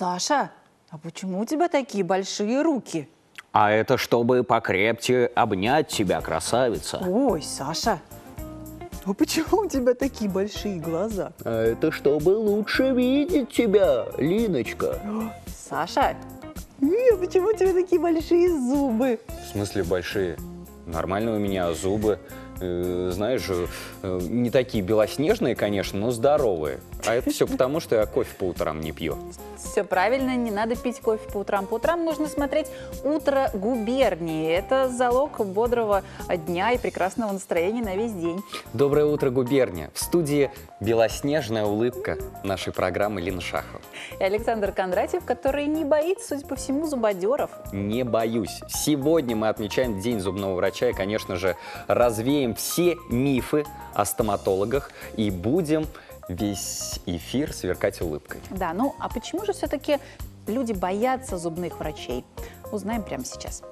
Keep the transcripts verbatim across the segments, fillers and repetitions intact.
Саша, а почему у тебя такие большие руки? А это чтобы покрепче обнять тебя, красавица. Ой, Саша, а почему у тебя такие большие глаза? А это чтобы лучше видеть тебя, Линочка. Саша, а почему у тебя такие большие зубы? В смысле большие? Нормально у меня зубы. Э, знаешь, э, не такие белоснежные, конечно, но здоровые. А это все потому, что я кофе по утрам не пью. Все правильно, не надо пить кофе по утрам. По утрам нужно смотреть «Утро губернии». Это залог бодрого дня и прекрасного настроения на весь день. Доброе утро, губерния. В студии белоснежная улыбка нашей программы Лина Шахова. И Александр Кондратьев, который не боится, судя по всему, зубодеров. Не боюсь. Сегодня мы отмечаем День зубного врача и, конечно же, развеем все мифы о стоматологах и будем весь эфир сверкать улыбкой. Да, ну а почему же все-таки люди боятся зубных врачей? Узнаем прямо сейчас.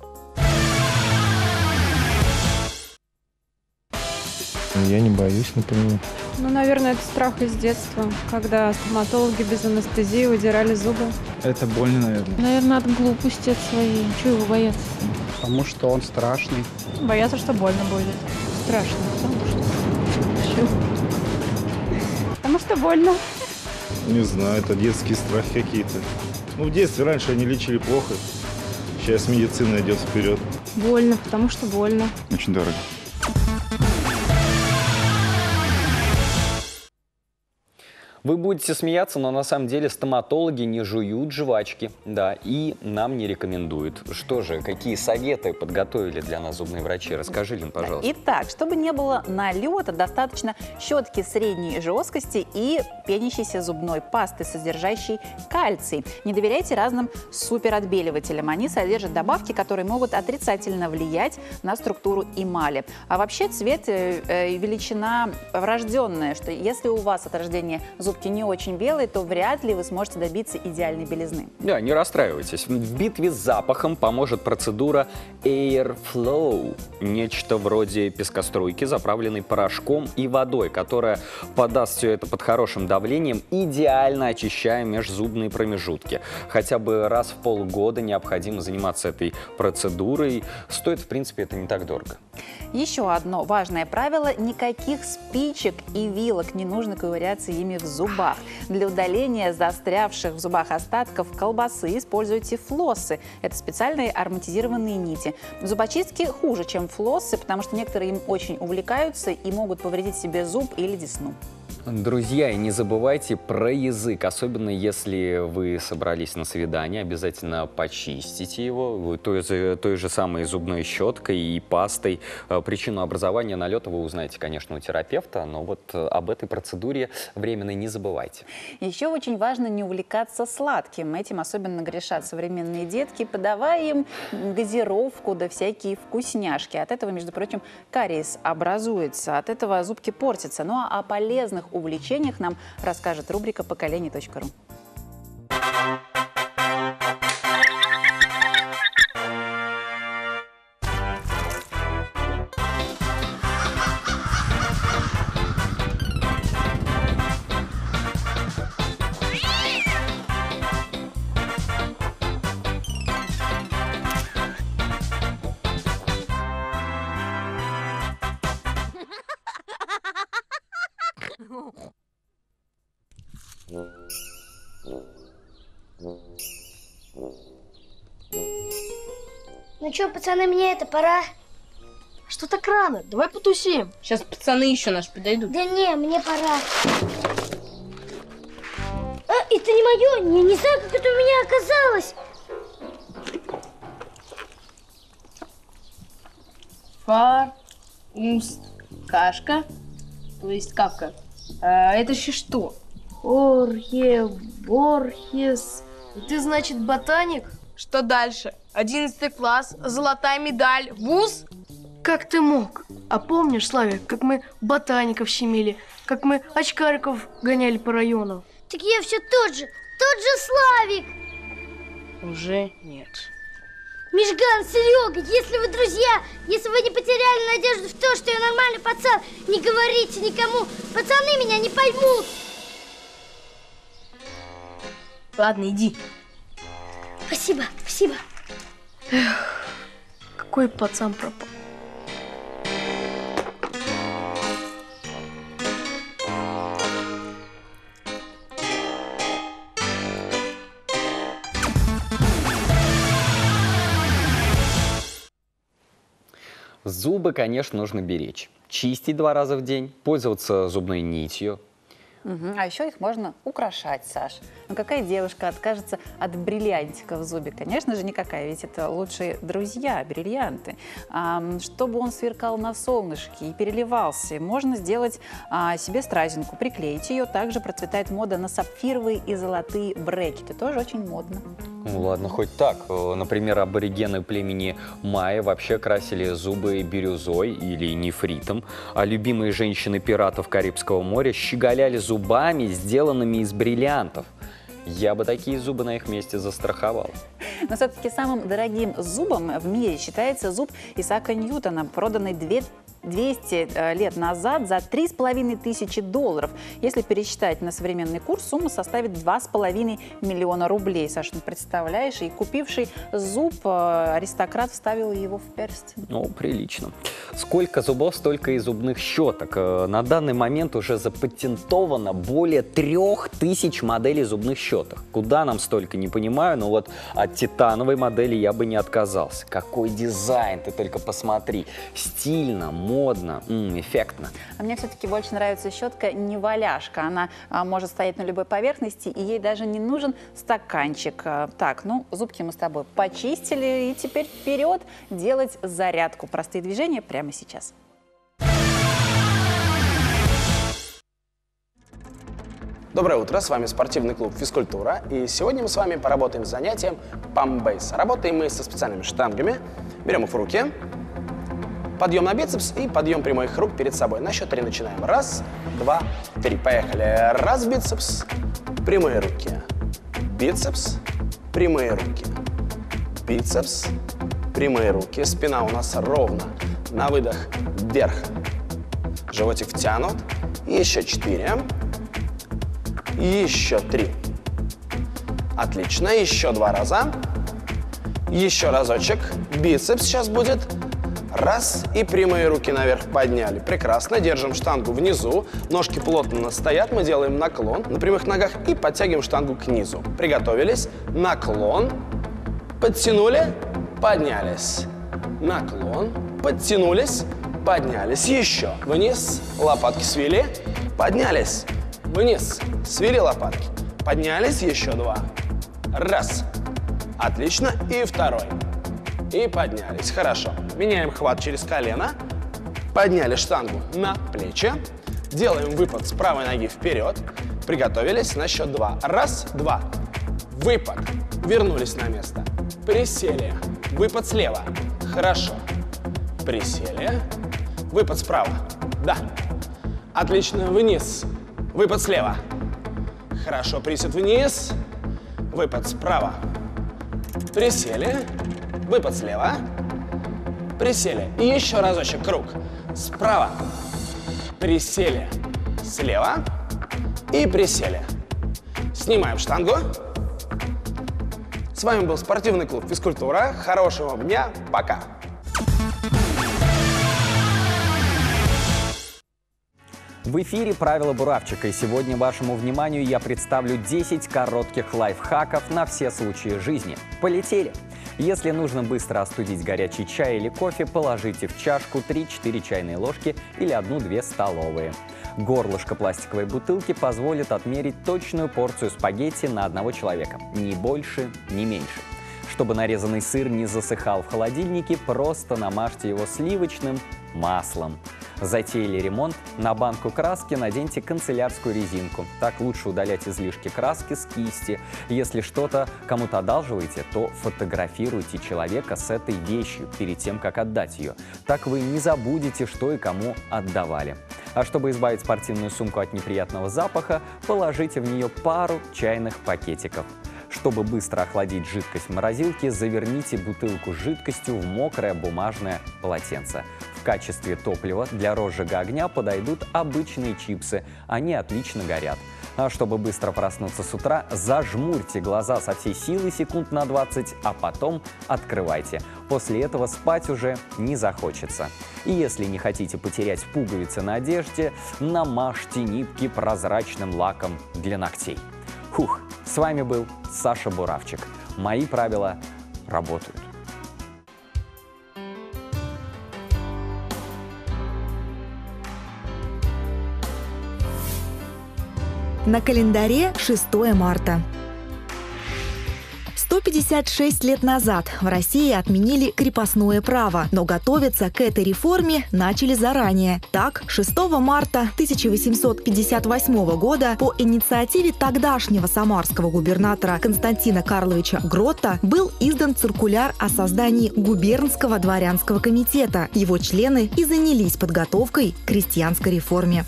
Я не боюсь, например. Ну, наверное, это страх из детства, когда стоматологи без анестезии выдирали зубы. Это больно, наверное. Наверное, от глупости от своей. Чего его бояться? Потому что он страшный. Боятся, что больно будет. Страшно, потому что... Потому что больно. Не знаю, это детские страхи какие-то. Ну, в детстве раньше они лечили плохо. Сейчас медицина идет вперед. Больно, потому что больно. Очень дорого. Вы будете смеяться, но на самом деле стоматологи не жуют жвачки, да, и нам не рекомендуют. Что же, какие советы подготовили для нас зубные врачи? Расскажи, Лин, пожалуйста. Итак, чтобы не было налета, достаточно щетки средней жесткости и пенящейся зубной пасты, содержащей кальций. Не доверяйте разным суперотбеливателям. Они содержат добавки, которые могут отрицательно влиять на структуру эмали. А вообще цвет и величина врожденная, что если у вас от рождения зубки не очень белые, то вряд ли вы сможете добиться идеальной белизны. Да, не расстраивайтесь. В битве с запахом поможет процедура Airflow. Нечто вроде пескоструйки, заправленной порошком и водой, которая подаст все это под хорошим давлением, идеально очищая межзубные промежутки. Хотя бы раз в полгода необходимо заниматься этой процедурой. Стоит, в принципе, это не так дорого. Еще одно важное правило – никаких спичек и вилок не нужно ковыряться ими в зубах. Для удаления застрявших в зубах остатков колбасы используйте флоссы. Это специальные ароматизированные нити. Зубочистки хуже, чем флоссы, потому что некоторые им очень увлекаются и могут повредить себе зуб или десну. Друзья, и не забывайте про язык, особенно если вы собрались на свидание, обязательно почистите его той, той же самой зубной щеткой и пастой. Причину образования налета вы узнаете, конечно, у терапевта, но вот об этой процедуре временной не забывайте. Еще очень важно не увлекаться сладким. Этим особенно грешат современные детки, подавая им газировку да всякие вкусняшки. От этого, между прочим, кариес образуется, от этого зубки портятся. Ну а о полезных увлечениях нам расскажет рубрика поколение точка ру. Ну что, пацаны, мне это пора. Что так рано? Давай потусим. Сейчас пацаны еще наши подойдут. Да не, мне пора. А, это не мое, я не знаю, как это у меня оказалось. Фар, уст, кашка, то есть капка. А это еще что? Орхе, Борхес. Ты, значит, ботаник? Что дальше? Одиннадцатый класс, золотая медаль, вуз? Как ты мог? А помнишь, Славик, как мы ботаников щемили, как мы очкариков гоняли по району? Так я все тот же, тот же Славик. Уже нет. Мишган, Серега, если вы друзья, если вы не потеряли надежду в то, что я нормальный пацан, не говорите никому, пацаны меня не поймут. Ладно, иди. Спасибо, спасибо. Какой пацан пропал. Зубы, конечно, нужно беречь. Чистить два раза в день, пользоваться зубной нитью. Угу. А еще их можно украшать, Саш. Но какая девушка откажется от бриллиантика в зубе? Конечно же, никакая, ведь это лучшие друзья, бриллианты. А, чтобы он сверкал на солнышке и переливался, можно сделать а, себе стразинку, приклеить ее. Также процветает мода на сапфировые и золотые брекеты. Тоже очень модно. Ну ладно, хоть так. Например, аборигены племени майя вообще красили зубы бирюзой или нефритом, а любимые женщины пиратов Карибского моря щеголяли зубами, сделанными из бриллиантов. Я бы такие зубы на их месте застраховал. Но все-таки самым дорогим зубом в мире считается зуб Исаака Ньютона, проданный двести лет назад за три с половиной тысячи долларов. Если пересчитать на современный курс, сумма составит два с половиной миллиона рублей. Саша, ну представляешь, и купивший зуб аристократ вставил его в перстень. Ну, прилично. Сколько зубов, столько и зубных щеток. На данный момент уже запатентовано более трех тысяч моделей зубных щеток. Куда нам столько, не понимаю, но вот от титановой модели я бы не отказался. Какой дизайн, ты только посмотри. Стильно, модно, м-м, эффектно. А мне все-таки больше нравится щетка неваляшка. Она а, может стоять на любой поверхности, и ей даже не нужен стаканчик. А, так, ну, зубки мы с тобой почистили, и теперь вперед делать зарядку. Простые движения прямо сейчас. Доброе утро, с вами спортивный клуб «Физкультура», и сегодня мы с вами поработаем с занятием памп-бейс. Работаем мы со специальными штангами, берем их в руки, подъем на бицепс и подъем прямых рук перед собой. На счет три начинаем. Раз, два, три. Поехали. Раз, бицепс, прямые руки, бицепс, прямые руки, бицепс, прямые руки. Спина у нас ровно. На выдох вверх, животик втянут. Еще четыре. Еще три. Отлично. Еще два раза. Еще разочек. Бицепс сейчас будет. Раз. И прямые руки наверх подняли. Прекрасно. Держим штангу внизу. Ножки плотно стоят. Мы делаем наклон на прямых ногах и подтягиваем штангу к низу. Приготовились. Наклон. Подтянули. Поднялись. Наклон. Подтянулись. Поднялись. Еще. Вниз. Лопатки свели. Поднялись. Вниз. Свели лопатки. Поднялись. Еще два. Раз. Отлично. И второй. И поднялись. Хорошо. Меняем хват через колено. Подняли штангу на плечи. Делаем выпад с правой ноги вперед. Приготовились на счет два. Раз, два. Выпад. Вернулись на место. Присели. Выпад слева. Хорошо. Присели. Выпад справа. Да. Отлично. Вниз. Выпад слева. Хорошо. Присед вниз. Выпад справа. Присели. Выпад слева. Присели. И еще разочек круг. Справа. Присели. Слева. И присели. Снимаем штангу. С вами был спортивный клуб «Физкультура». Хорошего вам дня. Пока. В эфире «Правила буравчика», и сегодня вашему вниманию я представлю десять коротких лайфхаков на все случаи жизни. Полетели! Если нужно быстро остудить горячий чай или кофе, положите в чашку три-четыре чайные ложки или одну-две столовые. Горлышко пластиковой бутылки позволит отмерить точную порцию спагетти на одного человека, ни больше, ни меньше. Чтобы нарезанный сыр не засыхал в холодильнике, просто намажьте его сливочным маслом. Затеяли ремонт? На банку краски наденьте канцелярскую резинку. Так лучше удалять излишки краски с кисти. Если что-то кому-то одалживаете, то фотографируйте человека с этой вещью перед тем, как отдать ее. Так вы не забудете, что и кому отдавали. А чтобы избавить спортивную сумку от неприятного запаха, положите в нее пару чайных пакетиков. Чтобы быстро охладить жидкость в морозилке, заверните бутылку с жидкостью в мокрое бумажное полотенце. В качестве топлива для розжига огня подойдут обычные чипсы, они отлично горят. А чтобы быстро проснуться с утра, зажмурьте глаза со всей силы секунд на двадцать, а потом открывайте. После этого спать уже не захочется. И если не хотите потерять пуговицы на одежде, намажьте нитки прозрачным лаком для ногтей. Фух, с вами был Саша Буравчик. Мои правила работают. На календаре шестое марта. сто пятьдесят шесть лет назад в России отменили крепостное право, но готовиться к этой реформе начали заранее. Так, шестого марта тысяча восемьсот пятьдесят восьмого года по инициативе тогдашнего самарского губернатора Константина Карловича Гротта был издан циркуляр о создании губернского дворянского комитета. Его члены и занялись подготовкой к крестьянской реформе.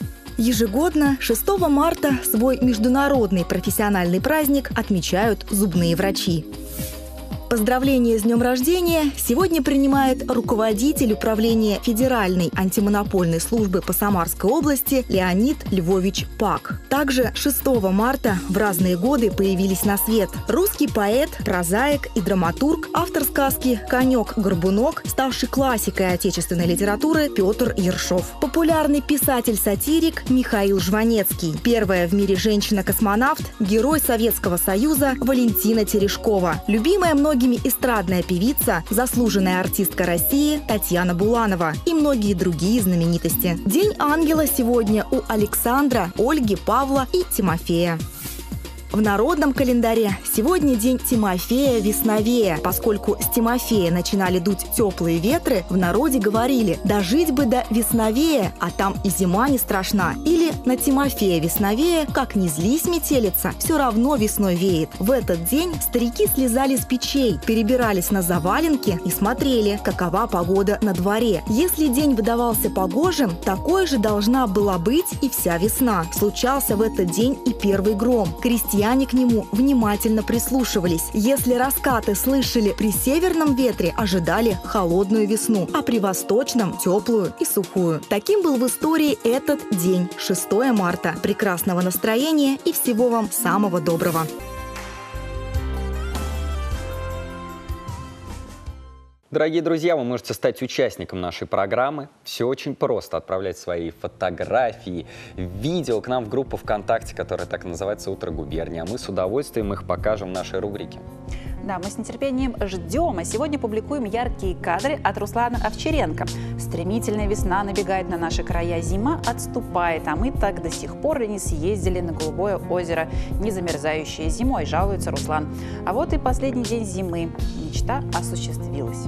Ежегодно шестого марта свой международный профессиональный праздник отмечают зубные врачи. Поздравления с днем рождения сегодня принимает руководитель управления Федеральной антимонопольной службы по Самарской области Леонид Львович Пак. Также шестого марта в разные годы появились на свет русский поэт, прозаик и драматург, автор сказки «Конек-горбунок», ставший классикой отечественной литературы Петр Ершов, популярный писатель-сатирик Михаил Жванецкий, первая в мире женщина-космонавт, герой Советского Союза Валентина Терешкова, любимая многими эстрадная певица, заслуженная артистка России Татьяна Буланова и многие другие знаменитости. День ангела сегодня у Александра, Ольги, Павла и Тимофея. В народном календаре сегодня день Тимофея-Весновея. Поскольку с Тимофея начинали дуть теплые ветры, в народе говорили «дожить бы до Весновея, а там и зима не страшна». Или «на Тимофея-Весновея, как не злись метелица, все равно весной веет». В этот день старики слезали с печей, перебирались на заваленки и смотрели, какова погода на дворе. Если день выдавался погожим, такой же должна была быть и вся весна. Случался в этот день и первый гром. Крестьяне к нему внимательно прислушивались. Если раскаты слышали при северном ветре, ожидали холодную весну, а при восточном – теплую и сухую. Таким был в истории этот день, шестое марта. Прекрасного настроения и всего вам самого доброго! Дорогие друзья, вы можете стать участником нашей программы. Все очень просто. Отправлять свои фотографии, видео к нам в группу ВКонтакте, которая так называется «Утро губернии». А мы с удовольствием их покажем в нашей рубрике. Да, мы с нетерпением ждем, а сегодня публикуем яркие кадры от Руслана Овчаренко. Стремительная весна набегает на наши края, зима отступает, а мы так до сих пор и не съездили на Голубое озеро, не замерзающее зимой, жалуется Руслан. А вот и последний день зимы. Мечта осуществилась.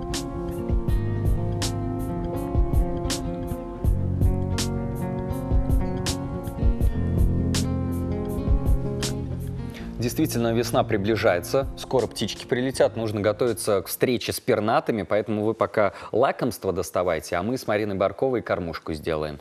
Действительно, весна приближается, скоро птички прилетят, нужно готовиться к встрече с пернатыми, поэтому вы пока лакомство доставайте, а мы с Мариной Барковой кормушку сделаем.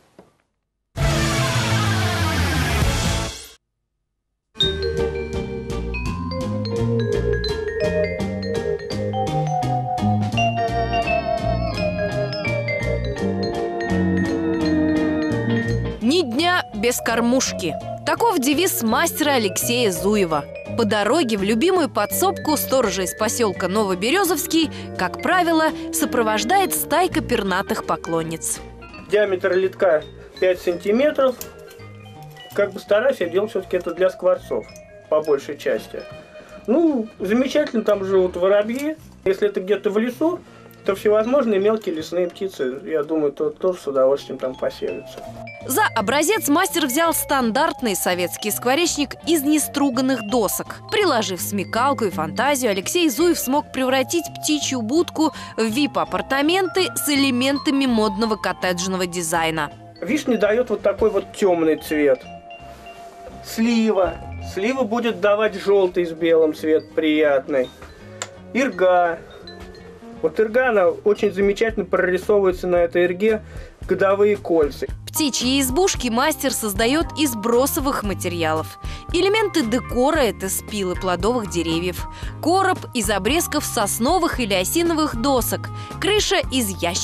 Ни дня без кормушки. Таков девиз мастера Алексея Зуева. По дороге в любимую подсобку сторожа из поселка Новоберезовский, как правило, сопровождает стайка пернатых поклонниц. Диаметр литка пять сантиметров. Как бы стараюсь я делать все-таки это для скворцов, по большей части. Ну, замечательно, там живут воробьи. Если это где-то в лесу, то всевозможные мелкие лесные птицы, я думаю, то тоже с удовольствием там поселятся. За образец мастер взял стандартный советский скворечник из неструганных досок. Приложив смекалку и фантазию, Алексей Зуев смог превратить птичью будку в ви ай пи-апартаменты с элементами модного коттеджного дизайна. Вишня дает вот такой вот темный цвет. Слива. Слива будет давать желтый с белым цвет, приятный. Ирга. Вот ирга, она очень замечательно прорисовывается на этой ирге годовые кольца. Птичьи избушки мастер создает из бросовых материалов. Элементы декора – это спилы плодовых деревьев. Короб из обрезков сосновых или осиновых досок. Крыша из ящиков.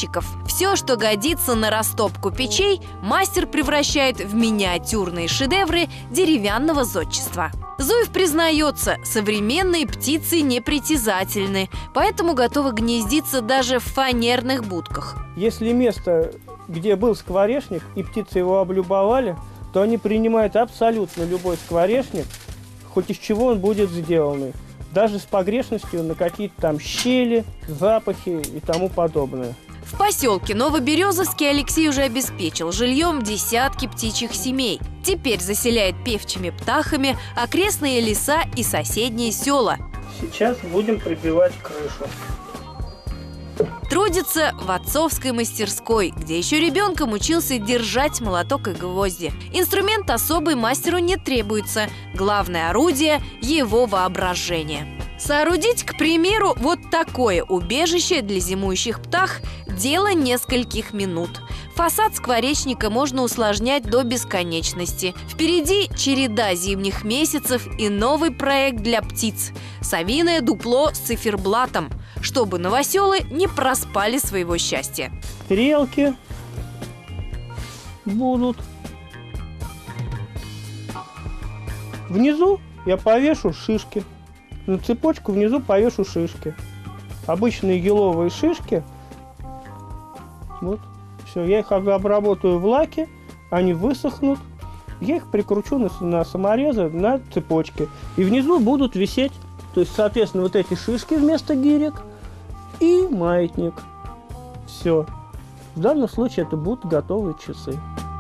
Все, что годится на растопку печей, мастер превращает в миниатюрные шедевры деревянного зодчества. Зуев признается, современные птицы непритязательны, поэтому готовы гнездиться даже в фанерных будках. Если место, где был скворечник, и птицы его облюбовали, то они принимают абсолютно любой скворечник, хоть из чего он будет сделанный. Даже с погрешностью на какие-то там щели, запахи и тому подобное. В поселке Новоберезовский Алексей уже обеспечил жильем десятки птичьих семей. Теперь заселяет певчими птахами окрестные леса и соседние села. Сейчас будем прибивать крышу. Трудится в отцовской мастерской, где еще ребенком учился держать молоток и гвозди. Инструмент особый мастеру не требуется. Главное орудие – его воображение. Соорудить, к примеру, вот такое убежище для зимующих птах – дело нескольких минут. Фасад скворечника можно усложнять до бесконечности. Впереди череда зимних месяцев и новый проект для птиц – совиное дупло с циферблатом, чтобы новоселы не проспали своего счастья. Стрелки будут. Внизу я повешу шишки. На цепочку внизу повешу шишки. Обычные еловые шишки. Вот. Все, я их обработаю в лаке, они высохнут. Я их прикручу на, на саморезы, на цепочке. И внизу будут висеть, то есть, соответственно, вот эти шишки вместо гирек и маятник. Все. В данном случае это будут готовые часы.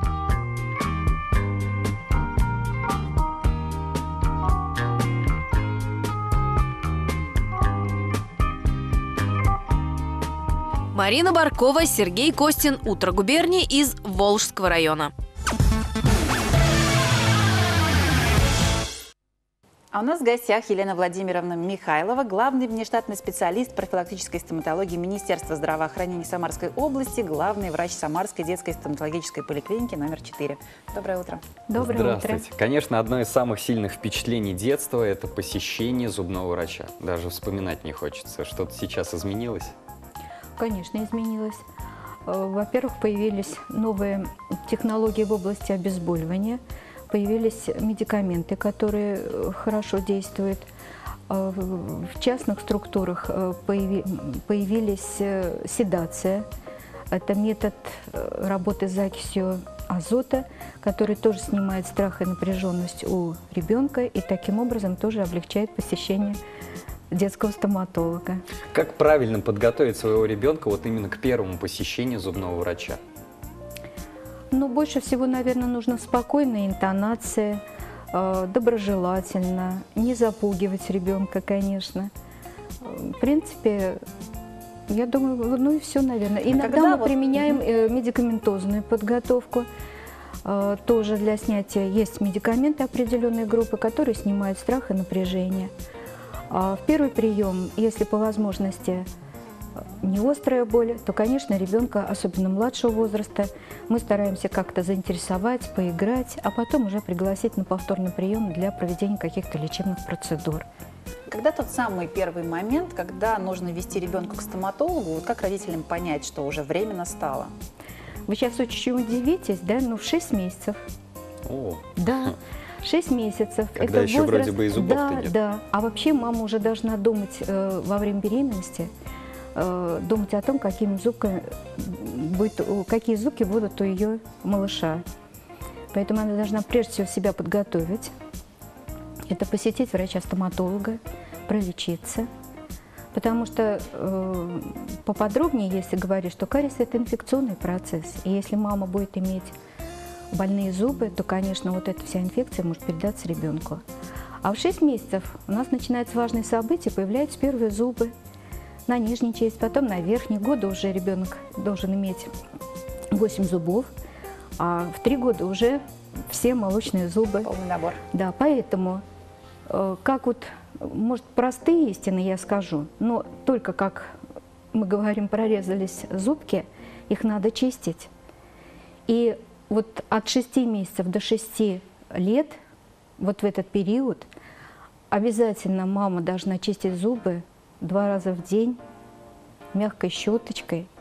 Марина Баркова, Сергей Костин. Утро губернии из Волжского района. А у нас в гостях Елена Владимировна Михайлова, главный внештатный специалист профилактической стоматологии Министерства здравоохранения Самарской области, главный врач Самарской детской стоматологической поликлиники номер четыре. Доброе утро. Доброе Здравствуйте. Утро. Конечно, одно из самых сильных впечатлений детства – это посещение зубного врача. Даже вспоминать не хочется. Что-то сейчас изменилось? Конечно, изменилось. Во-первых, появились новые технологии в области обезболивания. Появились медикаменты, которые хорошо действуют. В частных структурах появились седация. Это метод работы с закисью азота, который тоже снимает страх и напряженность у ребенка и таким образом тоже облегчает посещение детского стоматолога. Как правильно подготовить своего ребенка вот именно к первому посещению зубного врача? Ну, больше всего, наверное, нужно спокойная интонация, э, доброжелательно, не запугивать ребенка, конечно. В принципе, я думаю, ну и все, наверное. Иногда Когда мы вот... применяем э, медикаментозную подготовку. Э, тоже для снятия есть медикаменты определенной группы, которые снимают страх и напряжение. А в первый прием, если по возможности не острая боль, то, конечно, ребенка, особенно младшего возраста, мы стараемся как-то заинтересовать, поиграть, а потом уже пригласить на повторный прием для проведения каких-то лечебных процедур. Когда тот самый первый момент, когда нужно вести ребенка к стоматологу, вот как родителям понять, что уже время настало? Вы сейчас очень удивитесь, да, ну в шесть месяцев. О. Да. Шесть месяцев. Когда это еще возраст, вроде бы и зубов-то да, нет. Да, а вообще мама уже должна думать э, во время беременности, э, думать о том, какими звуками будет, какие звуки будут у ее малыша. Поэтому она должна прежде всего себя подготовить. Это посетить врача-стоматолога, пролечиться. Потому что э, поподробнее, если говорить, что кариес – это инфекционный процесс. И если мама будет иметь больные зубы, то, конечно, вот эта вся инфекция может передаться ребенку. А в шесть месяцев у нас начинается важное событие, появляются первые зубы на нижней части, потом на верхней. Года уже ребенок должен иметь восемь зубов, а в три года уже все молочные зубы. Полный набор. Да, поэтому, э, как вот, может, простые истины я скажу, но только, как мы говорим, прорезались зубки, их надо чистить. И вот от шести месяцев до шести лет, вот в этот период, обязательно мама должна чистить зубы два раза в день мягкой щеточкой.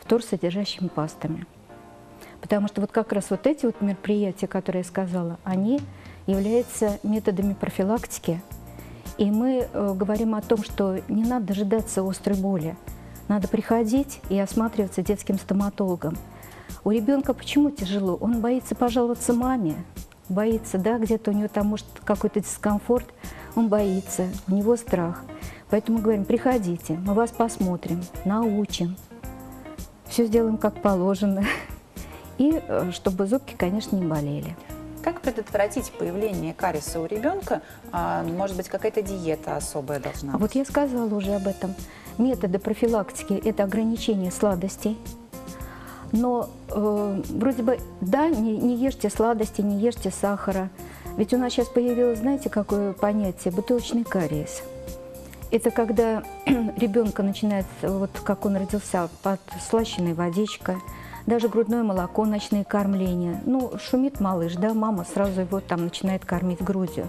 фторсодержащими пастами. Потому что вот как раз вот эти вот мероприятия, которые я сказала, они являются методами профилактики. И мы э, говорим о том, что не надо дожидаться острой боли. Надо приходить и осматриваться детским стоматологом. У ребенка почему тяжело? Он боится пожаловаться маме, боится, да, где-то у него там может какой-то дискомфорт, он боится, у него страх. Поэтому говорим, приходите, мы вас посмотрим, научим, все сделаем как положено, и чтобы зубки, конечно, не болели. Как предотвратить появление кариеса у ребенка? А, может быть, какая-то диета особая должна быть? А вот я сказала уже об этом. Методы профилактики – это ограничение сладостей. Но э, вроде бы, да, не, не ешьте сладости, не ешьте сахара. Ведь у нас сейчас появилось, знаете, какое понятие? Бутылочный кариес. Это когда ребенка начинает, вот как он родился, подслащенная водичка, даже грудное молоко, ночные кормления. Ну, шумит малыш, да, мама сразу его там начинает кормить грудью.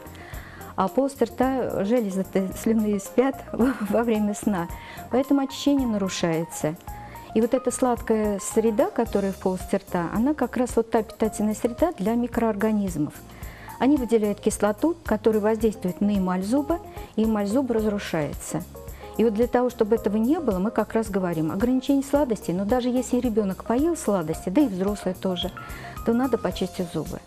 А полость рта, железы слюнные спят во время сна, поэтому очищение нарушается. И вот эта сладкая среда, которая в полости рта, она как раз вот та питательная среда для микроорганизмов. Они выделяют кислоту, которая воздействует на эмаль зуба, и эмаль зуба разрушается. И вот для того, чтобы этого не было, мы как раз говорим ограничение сладостей, но даже если ребенок поел сладости, да и взрослый тоже, то надо почистить зубы.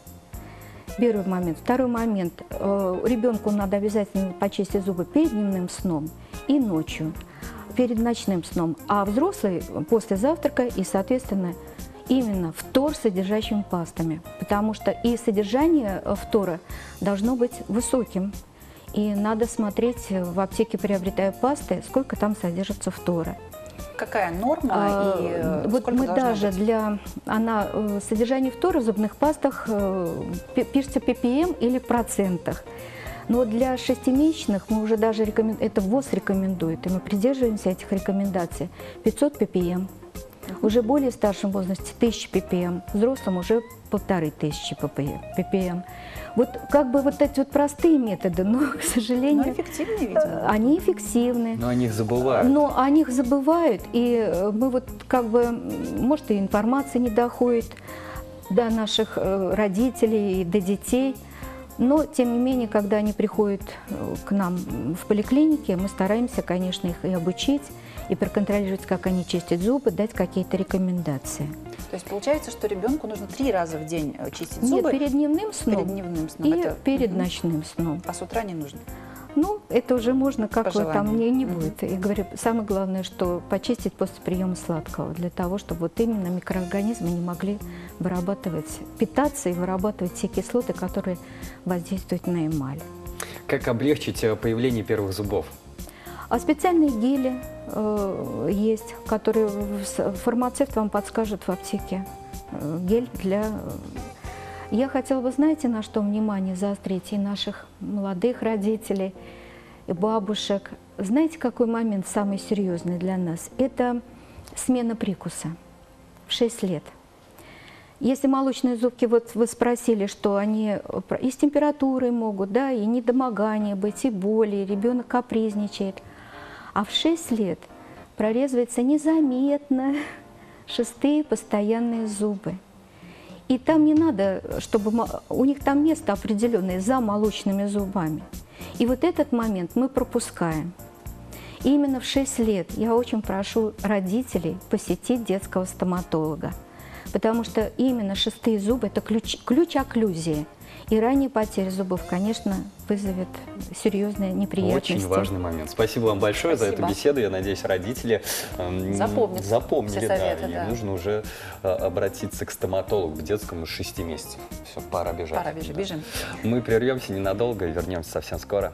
Первый момент. Второй момент. Ребенку надо обязательно почистить зубы перед дневным сном и ночью, перед ночным сном, а взрослый после завтрака и, соответственно, именно фтор с содержащими пастами, потому что и содержание фтора должно быть высоким. И надо смотреть в аптеке, приобретая пасты, сколько там содержится фтора. Какая норма? А, и вот мы даже быть? для она, содержания фтора в зубных пастах пишется пи пи эм или процентах. Но для шестимесячных мы уже даже рекомендуем, это ВОЗ рекомендует, и мы придерживаемся этих рекомендаций, пятьсот пи пи эм. Уже более старшем возрасте тысяча пи пи эм, взрослым уже полторы тысячи пи пи эм. Вот как бы вот эти вот простые методы, но, к сожалению, но эффективные, видимо. Они эффективны. Но о них забывают. Но о них забывают, и мы вот как бы, может, и информация не доходит до наших родителей, до детей. Но, тем не менее, когда они приходят к нам в поликлинике, мы стараемся, конечно, их и обучить, и проконтролировать, как они чистят зубы, дать какие-то рекомендации. То есть получается, что ребенку нужно три раза в день чистить зубы? Нет, перед дневным сном, перед дневным сном. и это... перед угу. ночным сном. А с утра не нужно? Ну, это уже можно, как вот там не, не угу. будет. И говорю, самое главное, что почистить после приема сладкого, для того, чтобы вот именно микроорганизмы не могли вырабатывать, питаться и вырабатывать те кислоты, которые воздействуют на эмаль. Как облегчить появление первых зубов? А специальные гели э, есть, которые фармацевт вам подскажет в аптеке. Э, гель для... Я хотела бы, знаете, на что внимание заострить и наших молодых родителей, и бабушек. Знаете, какой момент самый серьезный для нас? Это смена прикуса в шесть лет. Если молочные зубки, вот вы спросили, что они и с температурой могут, да, и недомогание быть, и боли, и ребенок капризничает. А в шесть лет прорезываются незаметно шестые постоянные зубы. И там не надо, чтобы... У них там место определенное за молочными зубами. И вот этот момент мы пропускаем. И именно в шесть лет я очень прошу родителей посетить детского стоматолога. Потому что именно шестые зубы – это ключ, ключ окклюзии. И ранняя потеря зубов, конечно, вызовет серьезные неприятности. Очень важный момент. Спасибо вам большое Спасибо. за эту беседу. Я надеюсь, родители э, Запомнят запомнили. все советы, да, да. И нужно уже э, обратиться к стоматологу, к детскому с шести месяцев. Все, пора бежать. Пора бежать, да. бежим. Мы прервемся ненадолго и вернемся совсем скоро.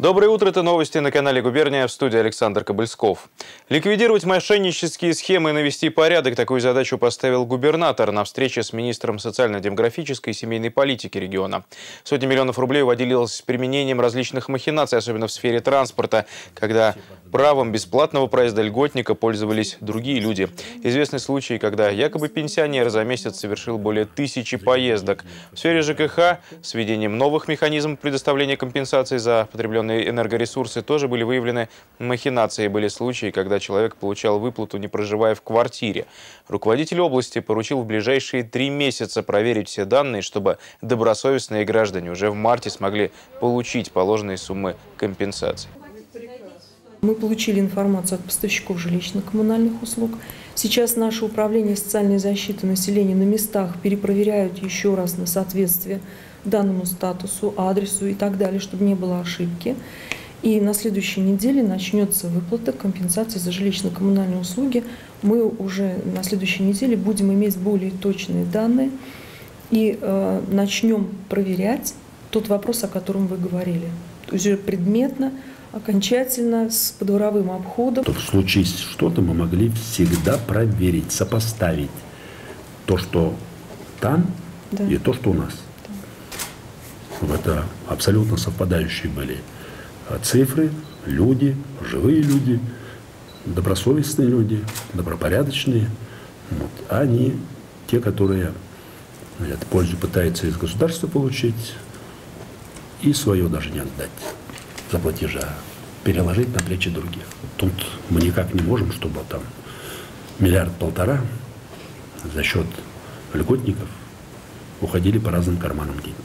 Доброе утро, это новости на канале «Губерния», в студии Александр Кобыльсков. Ликвидировать мошеннические схемы и навести порядок – такую задачу поставил губернатор на встрече с министром социально-демографической и семейной политики региона. Сотни миллионов рублей уводилось с применением различных махинаций, особенно в сфере транспорта, когда правом бесплатного проезда льготника пользовались другие люди. Известны случаи, когда якобы пенсионер за месяц совершил более тысячи поездок. В сфере ЖКХ с введением новых механизмов предоставления компенсации за потребленные энергоресурсы тоже были выявлены махинации. Были случаи, когда человек получал выплату, не проживая в квартире. Руководитель области поручил в ближайшие три месяца проверить все данные, чтобы добросовестные граждане уже в марте смогли получить положенные суммы компенсации. Мы получили информацию от поставщиков жилищно-коммунальных услуг. Сейчас наше управление социальной защиты населения на местах перепроверяют еще раз на соответствие данному статусу, адресу и так далее, чтобы не было ошибки. И на следующей неделе начнется выплата компенсации за жилищно-коммунальные услуги. Мы уже на следующей неделе будем иметь более точные данные и э, начнем проверять тот вопрос, о котором вы говорили. Уже предметно, окончательно, с подворовым обходом. В случае что-то мы могли всегда проверить, сопоставить то, что там, да, и то, что у нас. Да. Это абсолютно совпадающие были цифры, люди, живые люди, добросовестные люди, добропорядочные. Вот. А они те, которые эту пользу пытаются из государства получить и свое даже не отдать за платежа, переложить на плечи других. Тут мы никак не можем, чтобы там миллиард-полтора за счет льготников уходили по разным карманам деньги.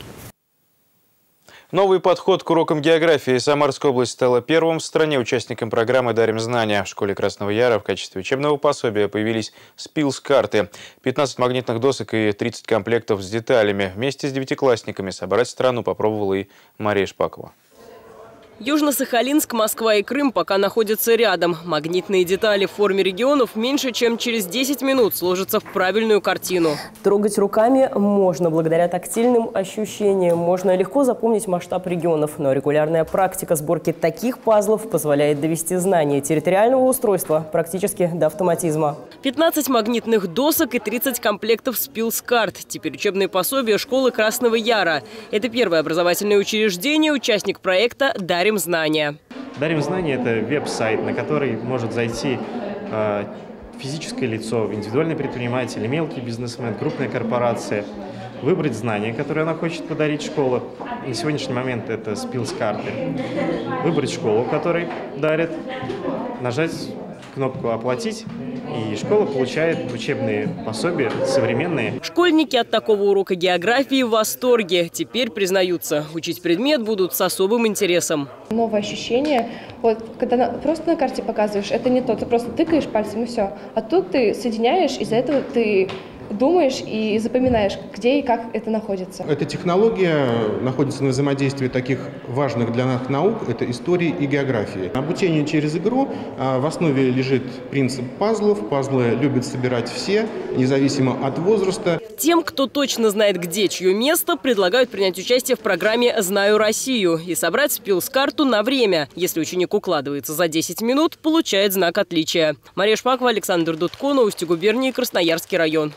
Новый подход к урокам географии. Самарская область стала первым в стране участником программы «Дарим знания». В школе Красного Яра в качестве учебного пособия появились спилс-карты. пятнадцать магнитных досок и тридцать комплектов с деталями. Вместе с девятиклассниками собрать страну попробовала и Мария Шпакова. Южно-Сахалинск, Москва и Крым пока находятся рядом. Магнитные детали в форме регионов меньше чем через десять минут сложатся в правильную картину. Трогать руками можно благодаря тактильным ощущениям. Можно легко запомнить масштаб регионов. Но регулярная практика сборки таких пазлов позволяет довести знания территориального устройства практически до автоматизма. пятнадцать магнитных досок и тридцать комплектов спилс-карт. Теперь учебные пособия школы Красного Яра. Это первое образовательное учреждение, участник проекта «Дарим знания». «Дарим знания» – это веб-сайт, на который может зайти э, физическое лицо, индивидуальный предприниматель, мелкий бизнесмен, крупная корпорация, выбрать знания, которые она хочет подарить школе. На сегодняшний момент это спилс-карты. Выбрать школу, которой дарят, нажать кнопку «Оплатить», и школа получает учебные пособия современные. Школьники от такого урока географии в восторге. Теперь признаются, учить предмет будут с особым интересом. Новое ощущение. Вот, когда на, просто на карте показываешь, это не то. Ты просто тыкаешь пальцем и все. А тут ты соединяешь, из-за этого ты думаешь и запоминаешь, где и как это находится. Эта технология находится на взаимодействии таких важных для нас наук, это истории и географии. Обучение через игру, в основе лежит принцип пазлов. Пазлы любят собирать все, независимо от возраста. Тем, кто точно знает, где чье место, предлагают принять участие в программе «Знаю Россию» и собрать спилс-карту на время. Если ученик укладывается за десять минут, получает знак отличия. Мария Шпакова, Александр Дудко, новости губернии, Красноярский район.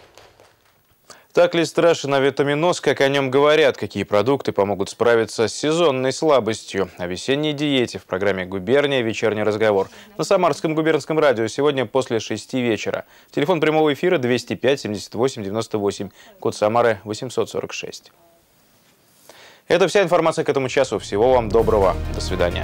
Так ли страшен авитаминоз, как о нем говорят? Какие продукты помогут справиться с сезонной слабостью? О весенней диете в программе «Губерния. Вечерний разговор» на Самарском губернском радио сегодня после шести вечера. Телефон прямого эфира двести пять семьдесят восемь девяносто восемь, код Самары восемьсот сорок шесть. Это вся информация к этому часу. Всего вам доброго. До свидания.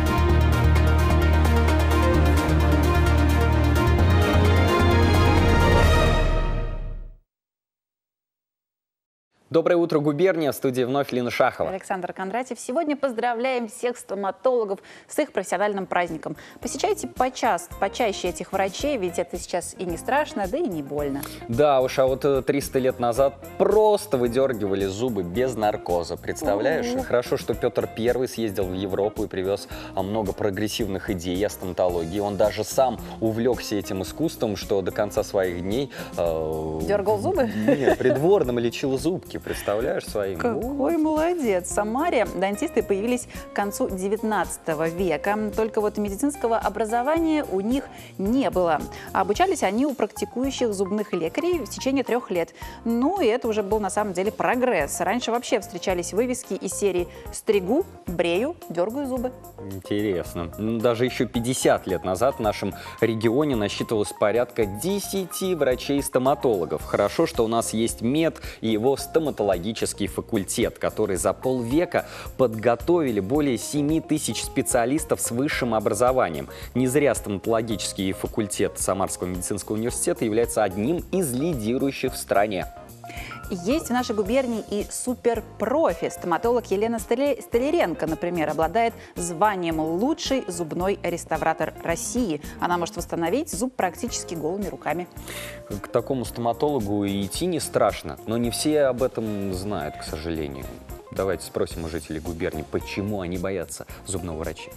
Доброе утро, губерния. В студии вновь Лина Шахова. Александр Кондратьев. Сегодня поздравляем всех стоматологов с их профессиональным праздником. Посещайте почаще, почаще этих врачей, ведь это сейчас и не страшно, да и не больно. Да уж, а вот триста лет назад просто выдергивали зубы без наркоза. Представляешь? У-у-у. Хорошо, что Петр Первый съездил в Европу и привез много прогрессивных идей о стоматологии. Он даже сам увлекся этим искусством, что до конца своих дней... Э, Дергал зубы? Нет, придворным лечил зубки. зубки, представляешь, свои? Какой молодец. В Самаре дантисты появились к концу девятнадцатого века. Только вот медицинского образования у них не было. Обучались они у практикующих зубных лекарей в течение трех лет. Ну, и это уже был на самом деле прогресс. Раньше вообще встречались вывески из серии «Стригу, брею, дергаю зубы». Интересно. Даже еще пятьдесят лет назад в нашем регионе насчитывалось порядка десяти врачей-стоматологов. Хорошо, что у нас есть мед и его стоматологический факультет, который за полвека подготовили более семи тысяч специалистов с высшим образованием. Не зря стоматологический факультет Самарского медицинского университета является одним из лидирующих в стране. Есть в нашей губернии и суперпрофи. Стоматолог Елена Столяренко, например, обладает званием «Лучший зубной реставратор России». Она может восстановить зуб практически голыми руками. К такому стоматологу и идти не страшно, но не все об этом знают, к сожалению. Давайте спросим у жителей губернии, почему они боятся зубного врача.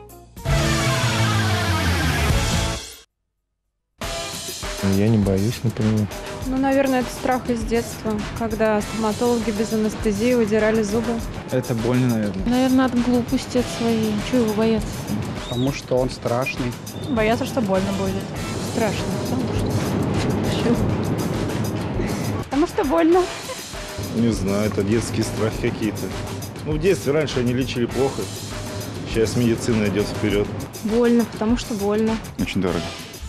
Я не боюсь, например. Ну, наверное, это страх из детства, когда стоматологи без анестезии выдирали зубы. Это больно, наверное. Наверное, от глупости от своей. Чего его бояться? Потому что он страшный. Боятся, что больно будет. Страшно. Потому что... Потому что больно. Не знаю, это детские страхи какие-то. Ну, в детстве раньше они лечили плохо. Сейчас медицина идет вперед. Больно, потому что больно. Очень дорого.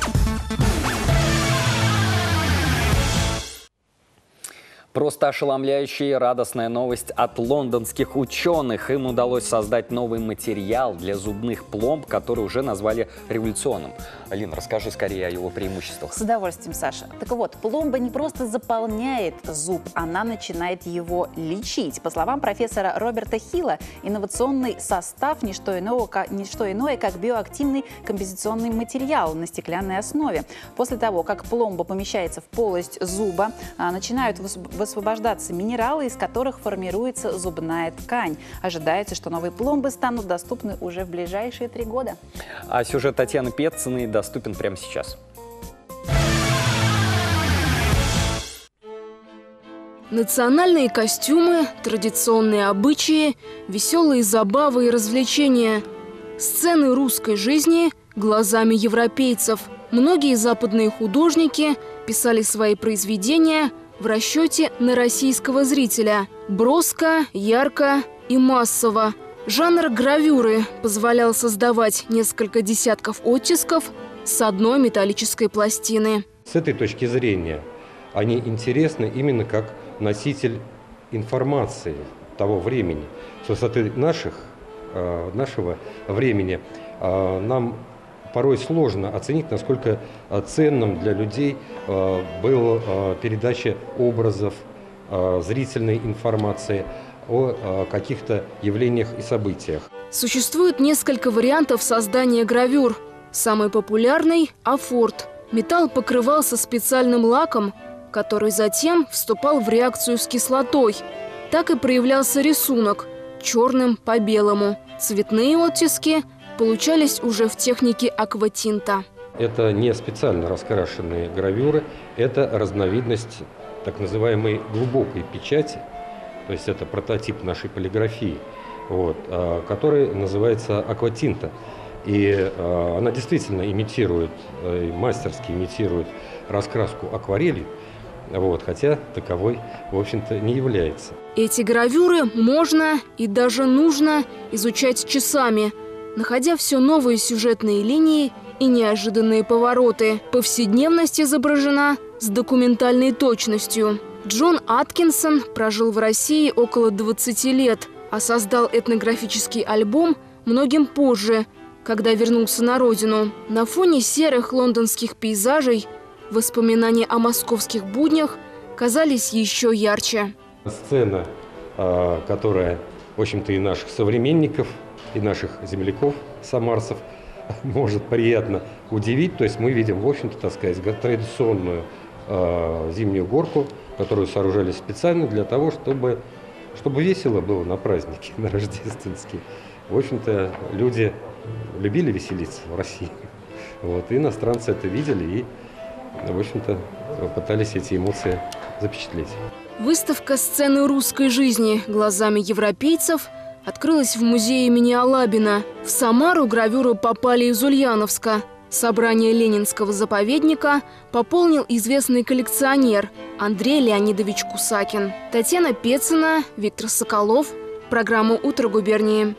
Просто ошеломляющая и радостная новость от лондонских ученых. Им удалось создать новый материал для зубных пломб, который уже назвали революционным. Алина, расскажи скорее о его преимуществах. С удовольствием, Саша. Так вот, пломба не просто заполняет зуб, она начинает его лечить. По словам профессора Роберта Хилла, инновационный состав не что иное, как, не что иное, как биоактивный композиционный материал на стеклянной основе. После того, как пломба помещается в полость зуба, начинают высвобождаться минералы, из которых формируется зубная ткань. Ожидается, что новые пломбы станут доступны уже в ближайшие три года. А сюжет Татьяны Петциной доступен прямо сейчас. Национальные костюмы, традиционные обычаи, веселые забавы и развлечения. Сцены русской жизни глазами европейцев. Многие западные художники писали свои произведения в расчете на российского зрителя. Броско, ярко и массово. Жанр гравюры позволял создавать несколько десятков оттисков с одной металлической пластины. С этой точки зрения они интересны именно как носитель информации того времени. С высоты наших, нашего времени нам порой сложно оценить, насколько ценным для людей была передача образов, зрительной информации о каких-то явлениях и событиях. Существует несколько вариантов создания гравюр. Самый популярный – афорт. Металл покрывался специальным лаком, который затем вступал в реакцию с кислотой. Так и проявлялся рисунок – черным по белому. Цветные оттиски получались уже в технике акватинта. Это не специально раскрашенные гравюры, это разновидность так называемой глубокой печати, то есть это прототип нашей полиграфии, вот, который называется акватинта. И она действительно имитирует, мастерски имитирует раскраску акварели, вот, хотя таковой, в общем-то, не является. Эти гравюры можно и даже нужно изучать часами, находя все новые сюжетные линии и неожиданные повороты. Повседневность изображена с документальной точностью. Джон Аткинсон прожил в России около двадцати лет, а создал этнографический альбом многим позже, когда вернулся на родину. На фоне серых лондонских пейзажей воспоминания о московских буднях казались еще ярче. Сцена, которая, в общем-то, и наших современников, и наших земляков, самарцев, может приятно удивить. То есть мы видим, в общем-то, так сказать, традиционную э, зимнюю горку, которую сооружали специально для того, чтобы, чтобы весело было на празднике, на рождественский. В общем-то, люди любили веселиться в России. Вот, и иностранцы это видели и, в общем-то, пытались эти эмоции запечатлеть. Выставка «Сцены русской жизни» глазами европейцев открылась в музее имени Алабина. В Самару гравюры попали из Ульяновска. Собрание Ленинского заповедника пополнил известный коллекционер Андрей Леонидович Кусакин. Татьяна Пецина, Виктор Соколов. Программа «Утро губернии».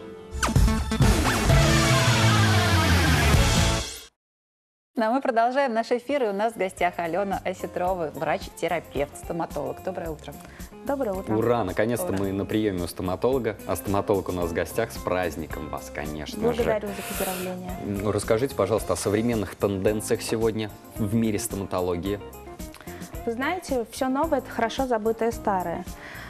Ну, а мы продолжаем наш эфир, и у нас в гостях Алена Осетрова, врач-терапевт, стоматолог. Доброе утро. Доброе утро. Ура! Наконец-то Ура. мы на приеме у стоматолога. А стоматолог у нас в гостях. С праздником вас, конечно Благодарю же. за поздравления. Ну, расскажите, пожалуйста, о современных тенденциях сегодня в мире стоматологии. Вы знаете, все новое – это хорошо забытое старое.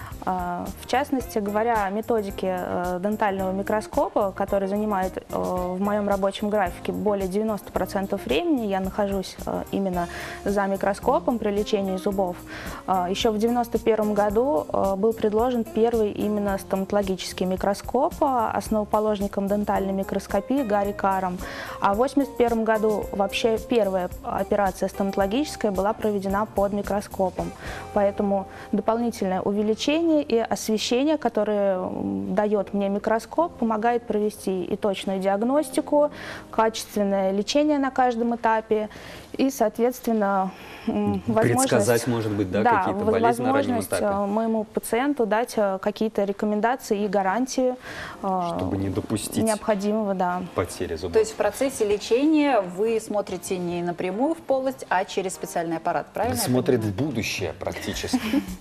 В частности, говоря о методике дентального микроскопа, который занимает в моем рабочем графике более девяноста процентов времени, я нахожусь именно за микроскопом при лечении зубов. Еще в девяносто первом году был предложен первый именно стоматологический микроскоп основоположником дентальной микроскопии Гарри Каром. А в восемьдесят первом году вообще первая операция стоматологическая была проведена под микроскопом. Поэтому дополнительное увеличение и освещение, которое дает мне микроскоп, помогает провести и точную диагностику, качественное лечение на каждом этапе и, соответственно, возможность... Предсказать, может быть, да, да, какие-то болезни на раннем этапе. Моему пациенту дать какие-то рекомендации и гарантии, чтобы не допустить необходимого, да. потери зубов. То есть в процессе лечения вы смотрите не напрямую в полость, а через специальный аппарат, правильно? Смотрит в будущее практически.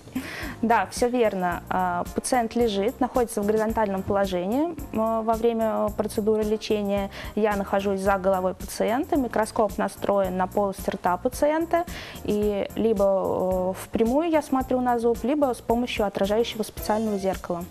Да, все верно. Пациент лежит, находится в горизонтальном положении во время процедуры лечения. Я нахожусь за головой пациента, микроскоп настроен на полость рта пациента, и либо впрямую я смотрю на зуб, либо с помощью отражающего специального зеркала.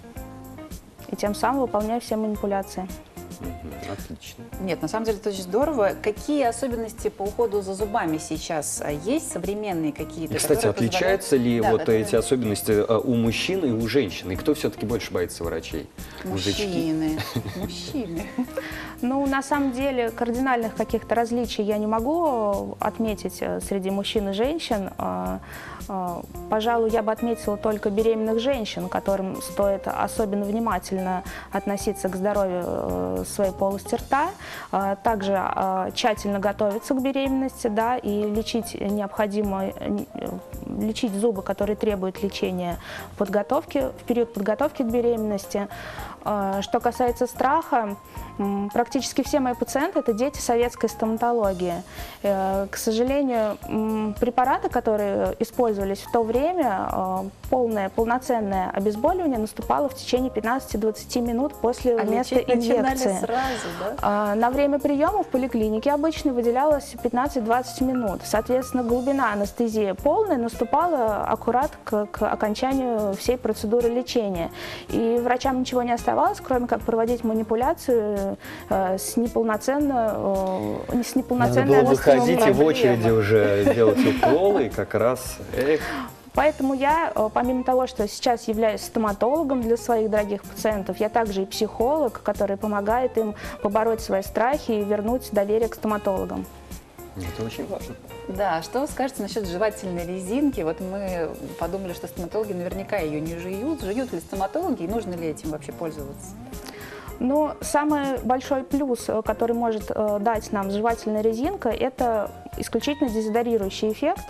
И тем самым выполняю все манипуляции. Отлично. Нет, на самом деле это очень здорово. Какие особенности по уходу за зубами сейчас есть? Современные какие-то? И, кстати, отличаются ли да, вот которые... эти особенности у мужчин и у женщин? И кто все-таки больше боится врачей? Мужчины. Мужчины. Ну, на самом деле, кардинальных каких-то различий я не могу отметить среди мужчин и женщин. Пожалуй, я бы отметила только беременных женщин, которым стоит особенно внимательно относиться к здоровью своей полости рта, также тщательно готовиться к беременности, да, и лечить необходимо, лечить зубы, которые требуют лечения подготовки, в период подготовки к беременности. Что касается страха, практически все мои пациенты – это дети советской стоматологии. К сожалению, препараты, которые использовались в то время, полное, полноценное обезболивание наступало в течение пятнадцати-двадцати минут после а места инъекции. Сразу, да? На время приема в поликлинике обычно выделялось пятнадцать-двадцать минут. Соответственно, глубина анестезии полная наступала аккурат к, к окончанию всей процедуры лечения. И врачам ничего не оставалось, кроме как проводить манипуляцию э, с неполноценно, э, с неполноценной Надо было выходить и в очереди уже делать уколы, как раз. Эх. Поэтому я, помимо того, что сейчас являюсь стоматологом для своих дорогих пациентов, я также и психолог, который помогает им побороть свои страхи и вернуть доверие к стоматологам. Это очень важно. Да, что вы скажете насчет жевательной резинки? Вот мы подумали, что стоматологи наверняка ее не жуют. Жуют ли стоматологи и нужно ли этим вообще пользоваться? Ну, самый большой плюс, который может э, дать нам жевательная резинка, это исключительно дезодорирующий эффект,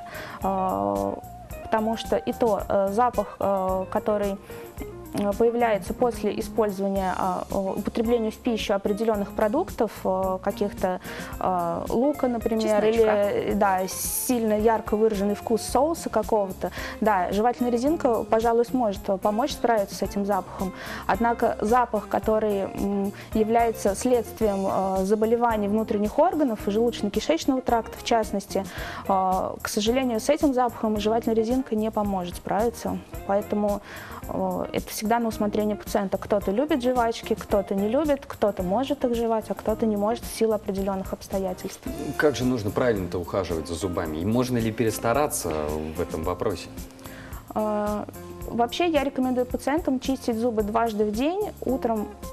э, потому что и то э, запах, э, который появляется после использования, употребления в пищу определенных продуктов, каких-то лука, например, чесночка, или да, сильно ярко выраженный вкус соуса какого-то. Да, жевательная резинка, пожалуй, сможет помочь справиться с этим запахом. Однако запах, который является следствием заболеваний внутренних органов, желудочно-кишечного тракта в частности, к сожалению, с этим запахом жевательная резинка не поможет справиться. Поэтому это всегда на усмотрение пациента. Кто-то любит жвачки, кто-то не любит, кто-то может их жевать, а кто-то не может в силу определенных обстоятельств. Как же нужно правильно-то ухаживать за зубами? И можно ли перестараться в этом вопросе? Вообще я рекомендую пациентам чистить зубы дважды в день, утром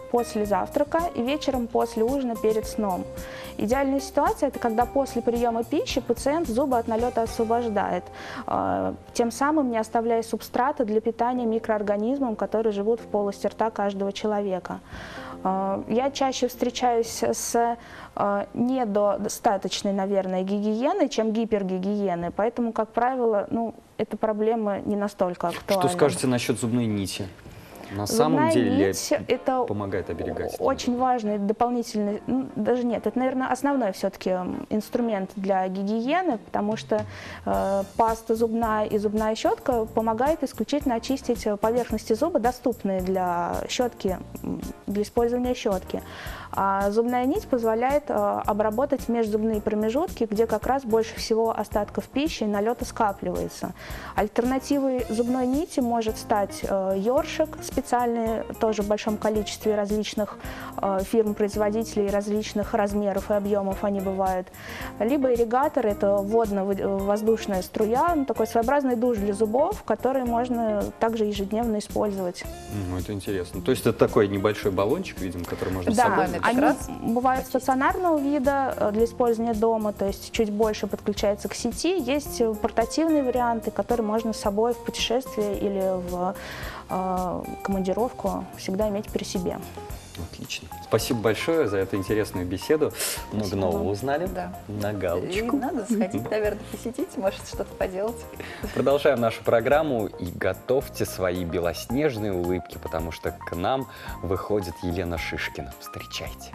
после завтрака и вечером после ужина перед сном. Идеальная ситуация – это когда после приема пищи пациент зубы от налета освобождает, тем самым не оставляя субстрата для питания микроорганизмам, которые живут в полости рта каждого человека. Я чаще встречаюсь с недостаточной, наверное, гигиеной, чем гипергигиеной, поэтому, как правило, ну, эта проблема не настолько актуальна. Что скажете насчет зубной нити? На Зубная самом деле нить это помогает оберегать? Очень важный дополнительный, ну, даже нет, это, наверное, основной все-таки инструмент для гигиены, потому что э, паста зубная и зубная щетка помогает исключительно очистить поверхности зуба, доступные для щетки, для использования щетки. А зубная нить позволяет э, обработать межзубные промежутки, где как раз больше всего остатков пищи и налета скапливается. Альтернативой зубной нити может стать э, ёршик, специальные тоже в большом количестве различных э, фирм-производителей, различных размеров и объемов они бывают. Либо ирригатор – это водно-воздушная струя, ну, такой своеобразный душ для зубов, который можно также ежедневно использовать. Ну, это интересно. То есть это такой небольшой баллончик, видимо, который можно да, с собой... Они бывают стационарного вида для использования дома, то есть чуть больше подключается к сети. Есть портативные варианты, которые можно с собой в путешествие или в э, командировку всегда иметь при себе. Отлично. Спасибо большое за эту интересную беседу. Много Спасибо нового вам. узнали. Да. На галочку. И надо сходить, наверное, посетить, может, что-то поделать. Продолжаем нашу программу и готовьте свои белоснежные улыбки, потому что к нам выходит Елена Шишкина. Встречайте.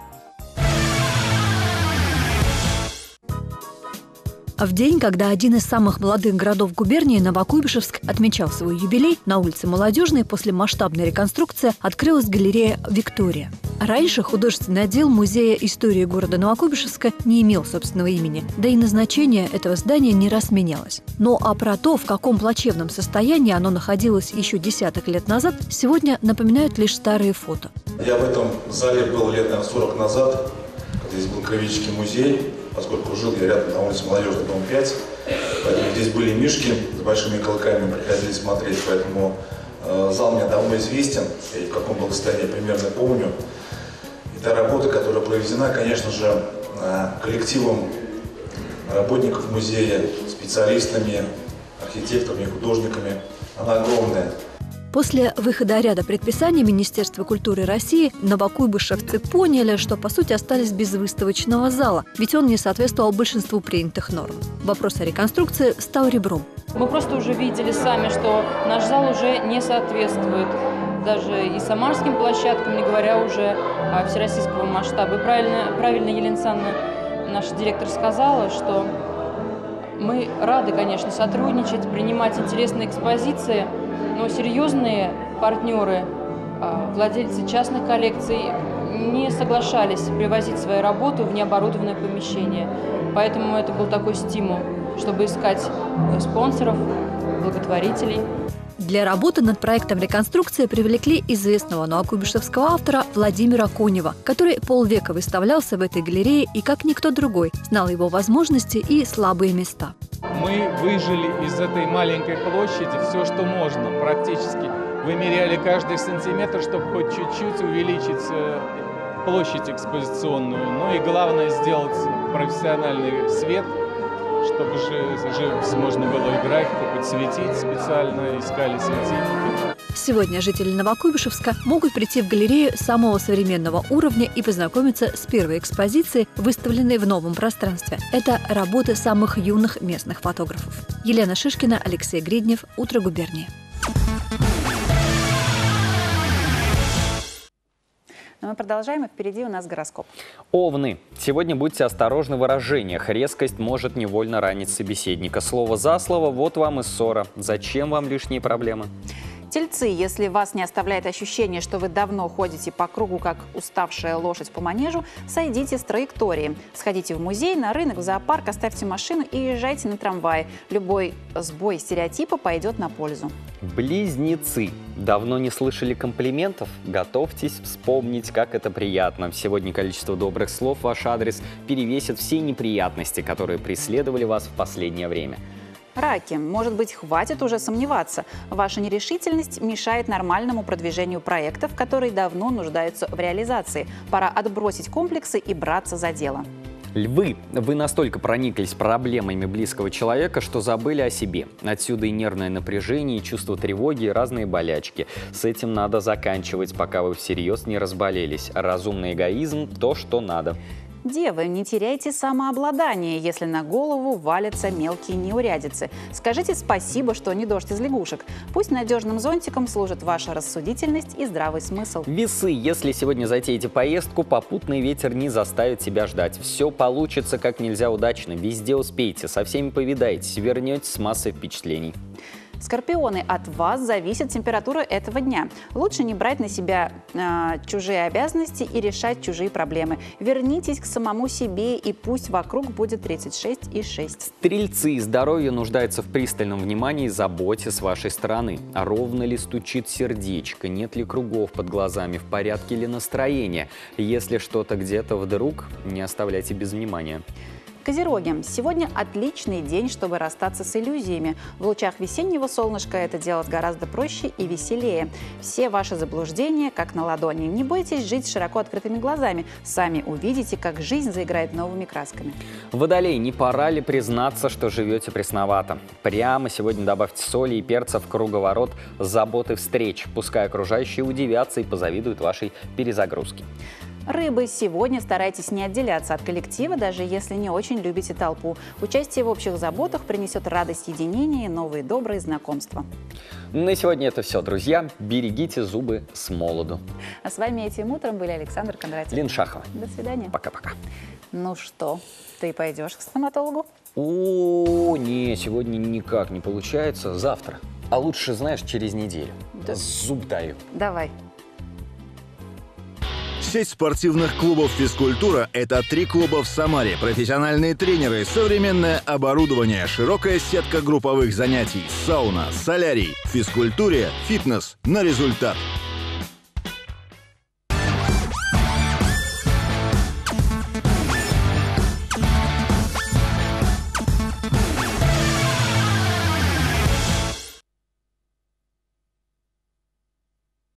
В день, когда один из самых молодых городов губернии, Новокуйбышевск, отмечал свой юбилей, на улице Молодежной после масштабной реконструкции открылась галерея «Виктория». Раньше художественный отдел Музея истории города Новокуйбышевска не имел собственного имени, да и назначение этого здания не раз менялось. Но а про то, в каком плачевном состоянии оно находилось еще десяток лет назад, сегодня напоминают лишь старые фото. Я в этом зале был лет, наверное, сорок назад, когда здесь был краеведческий музей. Поскольку жил я рядом на улице Молодежной, дом пять, поэтому здесь были мишки с большими колоками, приходили смотреть, поэтому э, зал мне давно известен, и в каком был состоянии примерно помню. И та работа, которая проведена, конечно же, э, коллективом работников музея, специалистами, архитекторами, художниками, она огромная. После выхода ряда предписаний Министерства культуры России новокуйбышевцы поняли, что по сути остались без выставочного зала, ведь он не соответствовал большинству принятых норм. Вопрос о реконструкции стал ребром. Мы просто уже видели сами, что наш зал уже не соответствует даже и самарским площадкам, не говоря уже о всероссийского масштаба. И правильно, правильно Елена Александровна, наш директор, сказала, что мы рады, конечно, сотрудничать, принимать интересные экспозиции, но серьезные партнеры, владельцы частных коллекций, не соглашались привозить свои работы в необорудованное помещение. Поэтому это был такой стимул, чтобы искать спонсоров, благотворителей. Для работы над проектом реконструкции привлекли известного новокуйбышевского автора Владимира Конева, который полвека выставлялся в этой галерее и, как никто другой, знал его возможности и слабые места. Мы выжили из этой маленькой площади все, что можно, практически. Вымеряли каждый сантиметр, чтобы хоть чуть-чуть увеличить площадь экспозиционную. Ну и главное сделать профессиональный свет, чтобы же живопись можно было и графику подсветить специально, искали светильники. Сегодня жители Новокуйбышевска могут прийти в галерею самого современного уровня и познакомиться с первой экспозицией, выставленной в новом пространстве. Это работы самых юных местных фотографов. Елена Шишкина, Алексей Гриднев. Утро губернии. Но мы продолжаем, и впереди у нас гороскоп. Овны. Сегодня будьте осторожны в выражениях. Резкость может невольно ранить собеседника. Слово за слово, вот вам и ссора. Зачем вам лишние проблемы? Тельцы, если вас не оставляет ощущение, что вы давно ходите по кругу, как уставшая лошадь по манежу, сойдите с траектории. Сходите в музей, на рынок, в зоопарк, оставьте машину и езжайте на трамвае. Любой сбой стереотипа пойдет на пользу. Близнецы. Давно не слышали комплиментов? Готовьтесь вспомнить, как это приятно. Сегодня количество добрых слов в ваш адрес перевесит все неприятности, которые преследовали вас в последнее время. Раки, может быть, хватит уже сомневаться. Ваша нерешительность мешает нормальному продвижению проектов, которые давно нуждаются в реализации. Пора отбросить комплексы и браться за дело. Львы, вы настолько прониклись проблемами близкого человека, что забыли о себе. Отсюда и нервное напряжение, и чувство тревоги, и разные болячки. С этим надо заканчивать, пока вы всерьез не разболелись. Разумный эгоизм – то, что надо. Девы, не теряйте самообладание, если на голову валятся мелкие неурядицы. Скажите спасибо, что не дождь из лягушек. Пусть надежным зонтиком служит ваша рассудительность и здравый смысл. Весы, если сегодня затеете поездку, попутный ветер не заставит себя ждать. Все получится как нельзя удачно, везде успеете, со всеми повидаетесь, вернетесь с массой впечатлений. Скорпионы, от вас зависит температура этого дня. Лучше не брать на себя э, чужие обязанности и решать чужие проблемы. Вернитесь к самому себе, и пусть вокруг будет тридцать шесть и шесть. Стрельцы, здоровье нуждается в пристальном внимании и заботе с вашей стороны. А ровно ли стучит сердечко, нет ли кругов под глазами, в порядке ли настроение? Если что-то где-то вдруг, не оставляйте без внимания. Козероги, сегодня отличный день, чтобы расстаться с иллюзиями. В лучах весеннего солнышка это делать гораздо проще и веселее. Все ваши заблуждения как на ладони. Не бойтесь жить с широко открытыми глазами. Сами увидите, как жизнь заиграет новыми красками. Водолей, не пора ли признаться, что живете пресновато? Прямо сегодня добавьте соли и перца в круговорот заботы встреч. Пускай окружающие удивятся и позавидуют вашей перезагрузке. Рыбы, сегодня старайтесь не отделяться от коллектива, даже если не очень любите толпу. Участие в общих заботах принесет радость единения и новые добрые знакомства. На сегодня это все, друзья. Берегите зубы с молоду. А с вами этим утром были Александр Кондратьев. Лена Шахова. До свидания. Пока-пока. Ну что, ты пойдешь к стоматологу? О, не, сегодня никак не получается. Завтра. А лучше, знаешь, через неделю. Да. Зуб даю. Давай. Сеть спортивных клубов «Физкультура» — это три клуба в Самаре, профессиональные тренеры, современное оборудование, широкая сетка групповых занятий, сауна, солярий. В физкультуре — фитнес на результат.